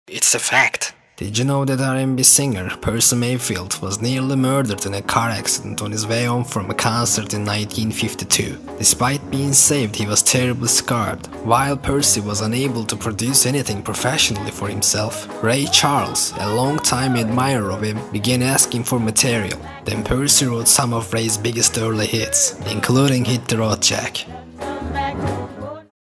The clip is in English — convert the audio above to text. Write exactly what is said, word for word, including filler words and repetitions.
It's a fact. Did you know that R and B singer Percy Mayfield was nearly murdered in a car accident on his way home from a concert in nineteen fifty-two? Despite being saved, he was terribly scarred. While Percy was unable to produce anything professionally for himself, Ray Charles, a long-time admirer of him, began asking for material. Then Percy wrote some of Ray's biggest early hits, including Hit the Road Jack.